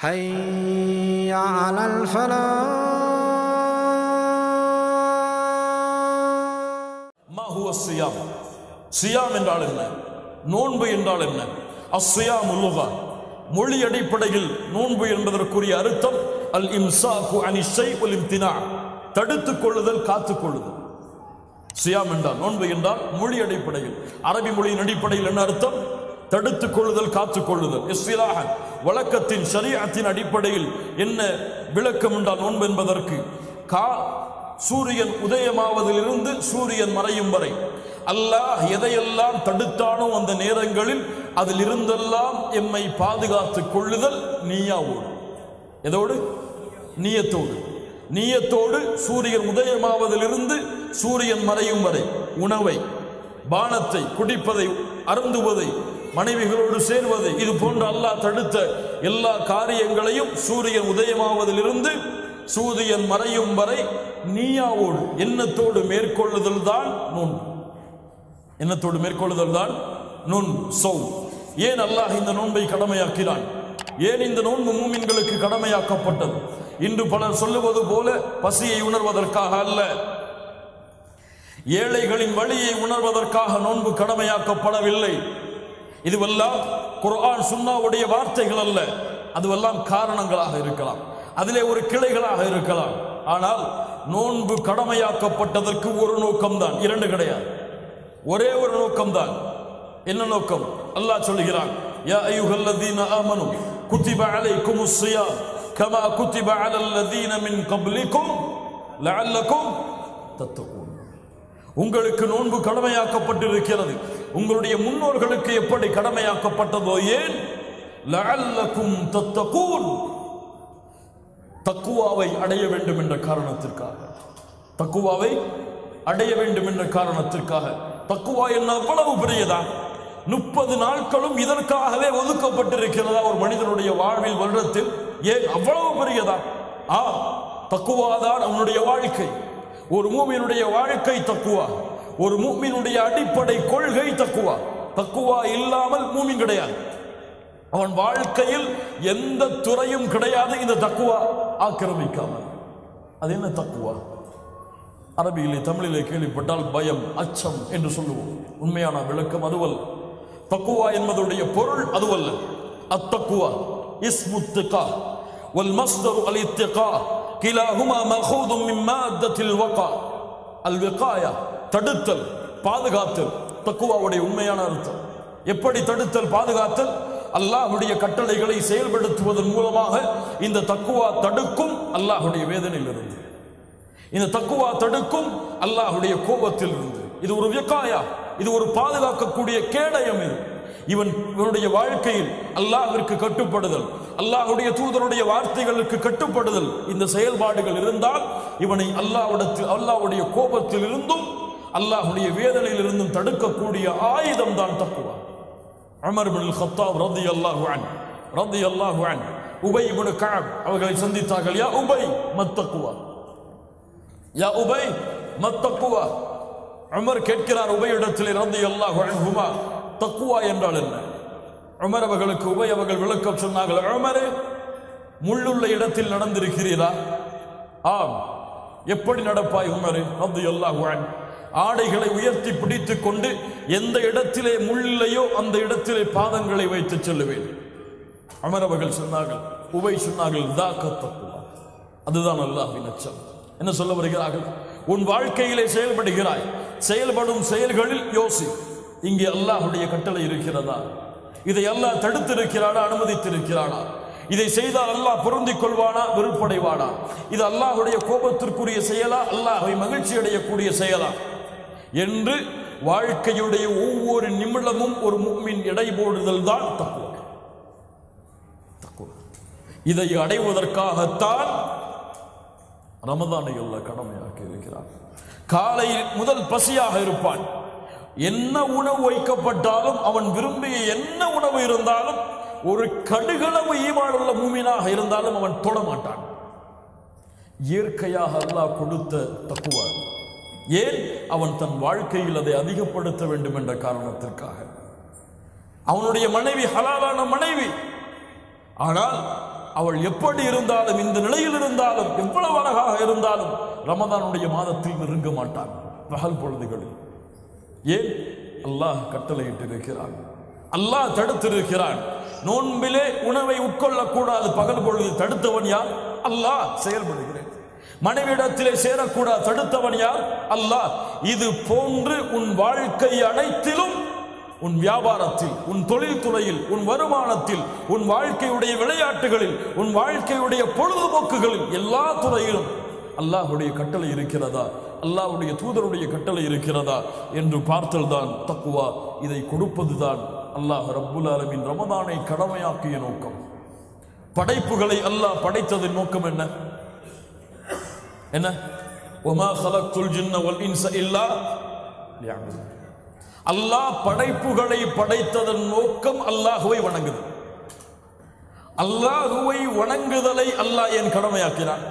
حي على الفلاح. ما هو الصيام؟ Siam என்றால் என்ன? நோன்பு என்றால் என்ன? அஸ்ஸியாமு லுகா, மொழி அடிப்படையில் நோன்பு என்பதற்குரிய அர்த்தம் அல் இம்சாகு அனி ஷை வல் இம்தினா, தடுத்துக் கொள்ளுதல், காத்துக் கொள்ளுதல். சியாம் என்றால், நோன்பு என்றால் மொழி அடிப்படையில், அரபி மொழியின் அடிப்படையில் என்ன அர்த்தம்? தடுத்துக் கொள்ளுதல், காத்துக் கொள்ளுதல். இஸ்திலாஹன், வழக்கத்தின் ஷரீஅத்தின் அடிப்படையில் என்ன விளக்கம் என்றால் நோன்பு என்பதற்கு சூரியன் உதயமாவதிலிருந்து சூரியன் மறையும் வரை அல்லாஹ் எதையெல்லாம் தடுத்தானோ அந்த நேரங்களில் அதில் இருந்தெல்லாம் எம்மை பாதுகாத்துக் கொள்ளுதல் நீயாவோடு. எதோடு? நீயத்தோடு. நீயத்தோடு சூரியன் உதயமாவதிலிருந்து சூரியன் மறையும் வரை உணவை, பானத்தை, குடிப்பதை, அருந்துவதை, மனைவிகளோடு சேர்வதை, இது போன்ற அல்லாஹ் தடுத்த எல்லா காரியங்களையும் சூரியன் உதயமாவதிலிருந்து சூரியன் மறையும் வரை நீயாவோடு எண்ணத்தோடு மேற்கொள்ளுதல் தான் நோன்பு. எண்ணத்தோடு மேற்கொள்ளுதல் தான் நோன்பு, சௌம். ஏன் அல்லாஹ் இந்த நோன்பை கடமையாக்கினான்? ஏன் இந்த நோன்பு மூமின்களுக்கு கடமையாக்கப்பட்டது? இன்று பலர் சொல்லுவது போல பசியை உணர்வதற்காக அல்ல, ஏழைகளின் வழியை உணர்வதற்காக நோன்பு கடமையாக்கப்படவில்லை. இதுவெல்லாம் குர்ஆன் சுன்னாவுடைய வார்த்தைகள் அல்ல, அதுவெல்லாம் காரணங்களாக இருக்கலாம், அதிலே ஒரு கிளைகளாக இருக்கலாம். ஆனால் நோன்பு கடமையாக்கப்பட்டதற்கு ஒரு நோக்கம்தான், இரண்டு கிடையாது, ஒரே ஒரு நோக்கம்தான். என்ன நோக்கம்? அல்லாஹ் சொல்கிறான், யா அய்யுஹல்லதீன ஆமனு குத்திப அலைக்குமுஸ் ஸியாம் கமா குத்திப அலல்லதீன மின் கப்லிக்கும் லஅல்லக்கும் தத்தகூன். உங்களுக்கு நோன்பு கடமையாக்கப்பட்டிருக்கிறது, உங்களுடைய முன்னோர்களுக்கு எப்படி கடமையாக்கப்பட்டதோ. ஏன்? லஅல்லக்கும் தத்தகூன், தக்குவாவை அடைய வேண்டும் என்ற காரணத்திற்காக. தக்குவாவை அடைய வேண்டும் என்ற காரணத்திற்காக. தக்குவா என்ன அவ்வளவு பெரியதா? 30 நாட்களும் இதற்காகவே ஒதுக்கப்பட்டிருக்கிறதா ஒரு மனிதனுடைய வாழ்வில், வருடத்தில்? ஏன் அவ்வளவு பெரியதா? தக்குவாதான் அவனுடைய வாழ்க்கை. ஒரு மூமினுடைய வாழ்க்கை தக்குவா, ஒரு மூமினுடைய அடிப்படை கொள்கை தக்குவா. தக்குவா இல்லாமல் மூமின் கிடையாது, அவன் வாழ்க்கையில் எந்த துறையும் கிடையாது இந்த தக்குவா ஆக்கிரமிக்காமல். அது என்ன தக்குவா? அரபியிலே, தமிழிலே கேள்விப்பட்டால் பயம், அச்சம் என்று சொல்லுவோம். உண்மையான விளக்கம் அதுவல்ல. தக்குவா என்பதுடைய பொருள் அதுவல்ல. அத்தக்குவா இஸ்மு திகா வல் மஸ்தரு அல் இத்திகா கிலாஹுமா மஅகூதும் மின் மாத்தத்தில் வகா. அல் விகாயா, தடுத்தல், பாதுகாத்தல், தக்குவாவுடைய உண்மையான அர்த்தம். எப்படி தடுத்தல், பாதுகாத்தல்? அல்லாஹ்வுடைய கட்டளைகளை செயல்படுத்துவதன் மூலமாக இந்த தக்குவா தடுக்கும் அல்லாஹ்வுடைய வேதனையிலிருந்து, இந்த தக்குவா தடுக்கும் அல்லாஹ்வுடைய கோபத்தில் இருந்து. இது ஒரு விகாயா, இது ஒரு பாதுகாக்கக்கூடிய கேடயம். இவனுடைய வாழ்க்கையில் அல்லாஹ்விற்கு கட்டுப்படுதல், அல்லாஹ்வுடைய தூதருடைய வார்த்தைகளுக்கு கட்டுப்படுதல், இந்த செயல்பாடுகள் இருந்தால் இவனை அல்லாஹ்வுடைய கோபத்தில் இருந்தும் அல்லாஹ்வுடைய வேதனையில் இருந்தும் தடுக்கக்கூடிய ஆயுதம் தான் தக்குவா. உமர் இப்னுல் கத்தாப் ரலியல்லாஹு அன்ஹு உபை இப்னு கஅப் அவர்களை சந்தித்தார்கள். யா உபை மத்தக்குவா, யா உபை மத்தக்குவா. உமர் கேட்கிறார் உபையிடத்திலே ரலியல்லாஹு அன்ஹுமா, தக்குவா என்றால் என்ன? உமர் அவர்களுக்கு உபை அவர்கள் விளக்கம் சொன்னார்கள். உமரே, முள்ளுள்ள இடத்தில் நடந்திருக்கிறீரா? ஆம். எப்படி நடப்பாய் உமரே ரலியல்லாஹு அன்ஹு? ஆடைகளை உயர்த்தி பிடித்துக் கொண்டு எந்த இடத்திலே முள்ளில்லையோ அந்த இடத்திலே பாதங்களை வைத்து செல்லுவேன். உமர் அவர்கள் சொன்னார்கள், உபை சொன்னார்கள், தக்குவா, அதுதான் அல்லாஹ்வின் அச்சம். என்ன சொல்ல வருகிறார்கள்? உன் வாழ்க்கையிலே செயல்படுகிறாய், செயல்படும் செயல்களில் யோசி, இங்கே அல்லாஹ்வுடைய கட்டளை இருக்கிறதா? இதை அல்லாஹ் தடுத்திருக்கிறானா, அனுமதித்திருக்கிறானா? இதை செய்தால் அல்லாஹ் பொருந்திக் கொள்வானா, வெறுப்படைவானா? இது அல்லாஹ்வுடைய கோபத்திற்குரிய செயலா, அல்லாஹ்வை மகிழ்ச்சி அடையக்கூடிய செயலா என்று வாழ்க்கையுடைய ஒவ்வொரு நிமிடமும் ஒரு முஃமின் எடை போடுதல் தான் தக்குவா. இதை அடைவதற்காகத்தான் ரமதானை அல்லாஹ் கடமையாக்கி இருக்கிறார். காலை முதல் பசியாக இருப்பான், என்ன உணவு வைக்கப்பட்டாலும், அவன் விரும்பிய என்ன உணவு இருந்தாலும், ஒரு கடுகளவு ஈமானுள்ள மூமினாக இருந்தாலும் அவன் தொடமாட்டான். இயற்கையாக அல்லாஹ் கொடுத்த தக்குவா. ஏன்? அவன் தன் வாழ்க்கையில் அதை அதிகப்படுத்த வேண்டும் என்ற காரணத்திற்காக. அவனுடைய மனைவி ஹலாலான மனைவி, ஆனால் அவள் எப்படி இருந்தாலும், இந்த நிலையில் இருந்தாலும், எவ்வளவு அழகாக இருந்தாலும் ரமதானுடைய மாதத்தில் நெருங்க மாட்டான் பகல் பொழுதுகளில். ஏன்? அல்லாஹ் கட்டளையிட்டு இருக்கிறான், அல்லாஹ் தடுத்திருக்கிறான். நோன்பிலே உணவை உட்கொள்ளக்கூடாது பகல் பொழுது, தடுத்தவன் யார்? அல்லாஹ். செயல்படுகிறேன். மனைவிடத்திலே சேரக்கூடாது, தடுத்தவன் யார்? அல்லாஹ். இது போன்று உன் வாழ்க்கை அனைத்திலும், உன் வியாபாரத்தில், உன் தொழில்துறையில், உன் வருமானத்தில், உன் வாழ்க்கையுடைய விளையாட்டுகளில், உன் வாழ்க்கையுடைய பொழுதுபோக்குகளில், எல்லா துறையிலும் அல்லாஹ்வுடைய கட்டளை இருக்கிறதா, அல்லாஹ்வுடைய தூதருடைய கட்டளை இருக்கிறதா என்று பார்த்தல் தான் தக்வா. இதை கொடுப்பதுதான் அல்லாஹ் ரப்புல் ஆலமீன் ரமதானை கடமையாக்கிய நோக்கம். படைப்புகளை அல்லாஹ் படைத்ததின் நோக்கம் என்ன? என்ன? வமா ஹலக்துல் ஜின்ன வல் இன்ஸ இல்லா லியஅபுதுன். அல்லாஹ் படைப்புகளை படைத்ததன் நோக்கம் அல்லாஹ்வை வணங்குதல். அல்லாஹ்வை வணங்குதலை அல்லாஹ் ஏன் கடமையாக்கினான்?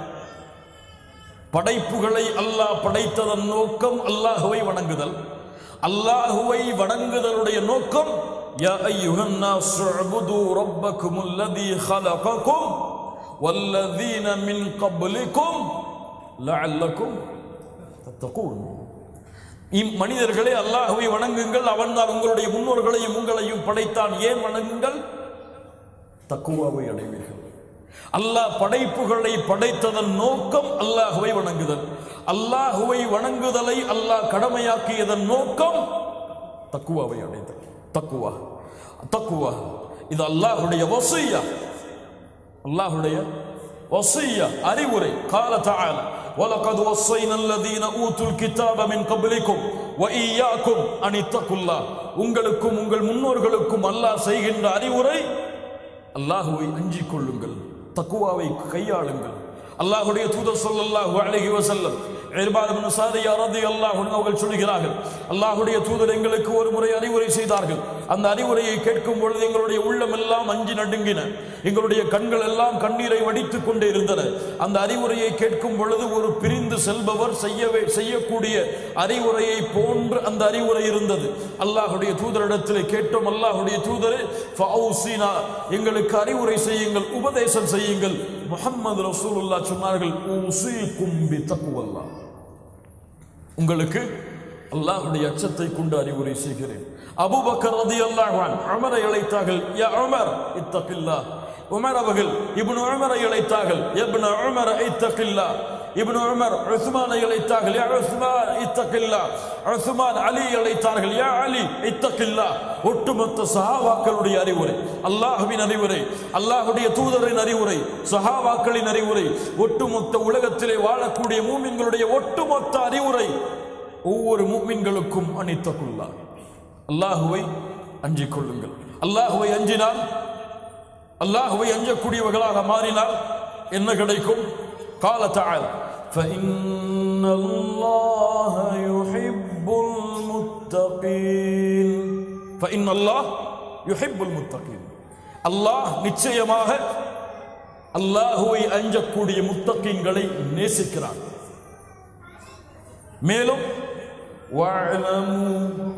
படைப்புகளை அல்லாஹ் படைத்ததன் நோக்கம் அல்லாஹ்வை வணங்குதல். அல்லாஹ்வை வணங்குதலுடைய நோக்கம் யா அய்யுஹன் நாஸ் உஅ்புது ரப்பக்கும் அல்லதி خلقக்கும் வல்லதீன மின் قبلக்கும் லஅல்லக்கும் தத்தகூன். மனிதர்களே, அல்லாஹ்வை வணங்குங்கள், அவன்தான் உங்களுடைய முன்னோர்களையும் உங்களையும் படைத்தான். ஏன் வணங்குங்கள்? தக்வாவை அடைவீர்கள். அல்லாஹ் படைப்புகளை படைத்ததன் நோக்கம் அல்லாஹ்வை வணங்குதல். அல்லாஹ்வை வணங்குதலை அல்லாஹ் கடமையாக்கியதன் நோக்கம் தக்வாவை அடைதல். தக்வா, தக்வா இது அல்லாஹ்வுடைய வஸிய்யா, அல்லாஹ்வுடைய வஸிய்யா, அறிவுரை. قال تعالى وَلَقَدْ وَصَّيْنَا الَّذِينَ أُوتُوا الْكِتَابَ مِنْ قَبْلِكُمْ وَإِيَّاكُمْ أَنِ اتَّقُوا اللَّهَ. உங்களுக்கும் உங்கள் முன்னோர்களுக்கும் அல்லாஹ் செய்கின்ற அறிவுரை, அல்லாஹ்வை அஞ்சிக் கொள்ளுங்கள், தக்வாவை கையாளுங்கள். அல்லாஹ்வுடைய தூதர் ஸல்லல்லாஹு அலைஹி வஸல்லம் இர்பாத் இப்னு சாரியா রাদিয়াল্লাহு அன்ஹு அவர்கள் சொல்கிறார்கள், அல்லாஹ்வுடைய தூதர் எங்களுக்கு ஒரு முறை அறிவுரை செய்தார்கள். அந்த அறிவுரையை கேட்கும் பொழுது எங்களுடைய உள்ளம் எல்லாம் அஞ்சி நடுங்கின, எங்களுடைய கண்கள் எல்லாம் கண்ணீரை வடித்துக் கொண்டே இருந்தன. அந்த அறிவுரையை கேட்கும் பொழுது ஒரு பிரிந்து செல்பவர் செய்யக்கூடிய அறிவுரையை போன்று அந்த அறிவுரை இருந்தது. அல்லாஹ்வுடைய தூதரிடத்தில் கேட்டோம், அல்லாஹ்வுடைய தூதரே ஃபௌசினா, எங்களுக்கு அறிவுரை செய்யுங்கள், உபதேசம் செய்யுங்கள். முஹம்மது ரசூலுல்லாஹ் சொன்னார்கள், ஊஸீகும் பித்தக்வல்லாஹ், உங்களுக்கு அல்லாஹ்வுடைய அச்சத்தை கொண்டு அறிவுரை செய்கிறேன். அபூபக்கர் ரலியல்லாஹு அன்ஹு உமரை அழைத்தார்கள், யா உமர் இத்தகில்லாஹ். உமர் அவர்கள் இப்னு உமரை அழைத்தார்கள், இப்னு உமர் இத்தகில்லாஹ். இப்னு உமர் உஸ்மானை அழைத்தார்கள், யா உஸ்மான் இத்தகில்லாஹ். உஸ்மான் அலி அழைத்தார்கள், யா அலி இத்தகில்லாஹ். ஒட்டுமொத்த சஹாபாக்களுடைய அறிவுரை, அல்லாஹ்வின் அறிவுரை, அல்லாஹ்வுடைய தூதரின் அறிவுரை, சஹாபாக்களின் அறிவுரை, ஒட்டுமொத்த உலகத்திலே வாழக்கூடிய மூமின்களுடைய ஒட்டுமொத்த அறிவுரை, ஒவ்வொரு மூமின்களுக்கும் அனித்தகுல்லா, அல்லாஹ்வை அஞ்சிக் கொள்ளுங்கள். அல்லாஹ்வை அஞ்சினால், அல்லாஹ்வை அஞ்சக்கூடியவர்களாக மாறினால் என்ன கிடைக்கும்? قال تعالى فإن الله يحب المتقين. فإن الله يحب المتقين. அல்லாஹ் நிச்சயமாக அல்லாஹ்வை அஞ்சக்கூடிய முத்தகீன்களை நேசிக்கிறான். மேலும் وَاعْلَمُوا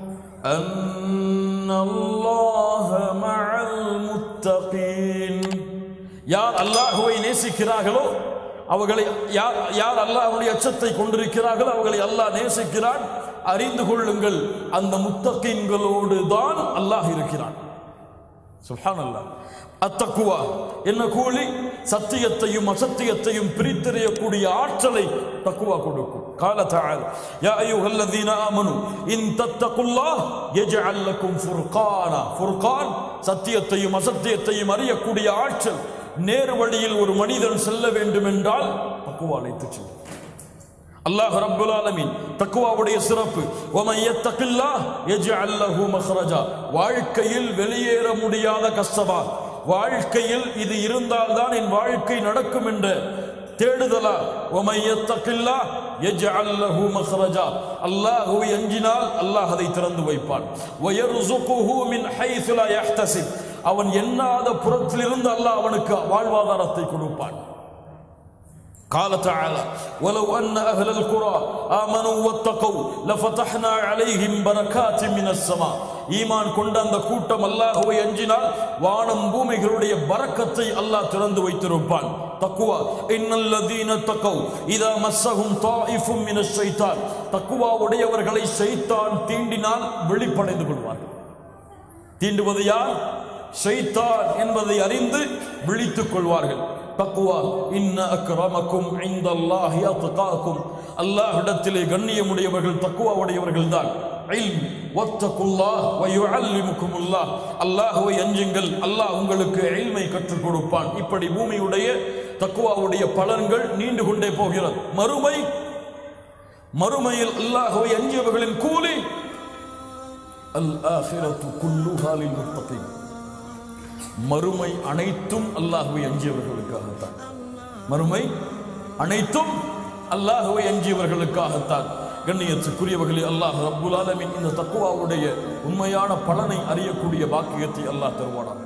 أَنَّ اللَّهَ مَعَ الْمُتَّقِينَ. யார் அல்லாஹ்வை நேசிக்கிறார்களோ அவர்களை, யார் அல்லாஹ்வுடைய அச்சத்தை கொண்டிருக்கிறார்களோ அவர்களை அல்லாஹ் நேசிக்கிறான். அறிந்து கொள்ளுங்கள், அந்த முத்தகீன்களோடு தான் அல்லாஹ் இருக்கிறான். சுப்ஹானல்லாஹ். அத்தக்குவா என்ன கூலி? சத்தியத்தையும் அசத்தியத்தையும் பிரித்தறியக்கூடிய ஆற்றலை தக்குவா கொடுக்கும். قال تعالى يا ايها الذين امنوا ان تتقوا الله يجعل لكم فرقانا. ஃபுர்கான் சத்தியத்தையும் அசத்தியத்தையும் அறியக்கூடிய ஆற்றல். நேர் வழியில் ஒரு மனிதன் செல்ல வேண்டும் என்றால் தக்குவா அழைத்துச் செல்லும். அல்லாஹ் ரப்புல் ஆலமீன் தக்வாவுடைய சிறப்பு, வமன் யத்தகில்லாஹ் யஜ்அல் லஹு மக்ரஜா. வாழ்க்கையில் வெளியேற முடியாத கஷ்டமா, வாழ்க்கையில் இது இருந்தால்தான் என் வாழ்க்கை நடக்கும் என்ற தேடுதலா, வமன் யத்தகில்லாஹ் யஜ்அல் லஹு மக்ரஜா. அல்லாஹ்வை அஞ்சினால் அல்லாஹ் அதை திறந்து வைப்பான். வயர்ஸுகுஹு மின் ஹைஸு லா யஹ்தஸிப். அவன் எண்ணாத புறத்திலிருந்து அல்லாஹ் அவனுக்கு வாழ்வாதாரத்தை கொடுப்பான். قال تعالى ولو أن أهل القرى آمنوا واتقوا لفتحنا عليهم بركات من السماء ஈமான் கொண்ட அந்த கூட்டம் அல்லாஹ்வை அஞ்சினால் வானம் பூமிகளுடைய பரக்கத்தை அல்லாஹ் திறந்து வைத்திருப்பான். தக்வா இன்னல்லதீன தகவ் இதா மஸ்ஸஹும் தாயிஃபும் மினஷ் ஷைத்தான் தக்வா உடையவர்களை ஷைத்தான் தீண்டினால் வெளிப்படைந்து கொள்வார்கள். தீண்டுவது யார்? ஷைத்தான் என்பதை அறிந்து விழித்துக் கொள்வார்கள். தக்வா இன்ன அக்ரமக்கும் இன்தல்லாஹி அத்காக்கும் அல்லாஹ்விடத்திலே கண்ணியமுடையவர்கள் தக்வா உடையவர்கள் தான். இல்ம் வத்தகுல்லாஹ் வ யுஅல்லிமுகுமுல்லாஹ் அல்லாஹ்வை அஞ்சுங்கள், அல்லாஹ் உங்களுக்கு இல்மை கற்றுக் கொடுப்பான். இப்படி பூமியுடைய தக்வாவுடைய பலன்கள் நீண்டு கொண்டே போகிறது. மறுமையில் அல்லாஹ்வை அஞ்சியவர்களின் கூலி அல் ஆகிரத்து குல்லுஹா லில் முத்தகீன். மறுமை அனைத்தும் அல்லாஹ்வை அஞ்சியவர்களுக்காகத்தான். மறுமை அனைத்தும் அல்லாஹ்வை அஞ்சியவர்களுக்காகத்தான். கண்ணியத்துக்குரியவர்களே, அல்லாஹ் ரப்புல் ஆலமீன் இந்த தக்வாவுடைய உண்மையான பலனை அறியக்கூடிய பாக்கியத்தை அல்லாஹ் தருவானாக.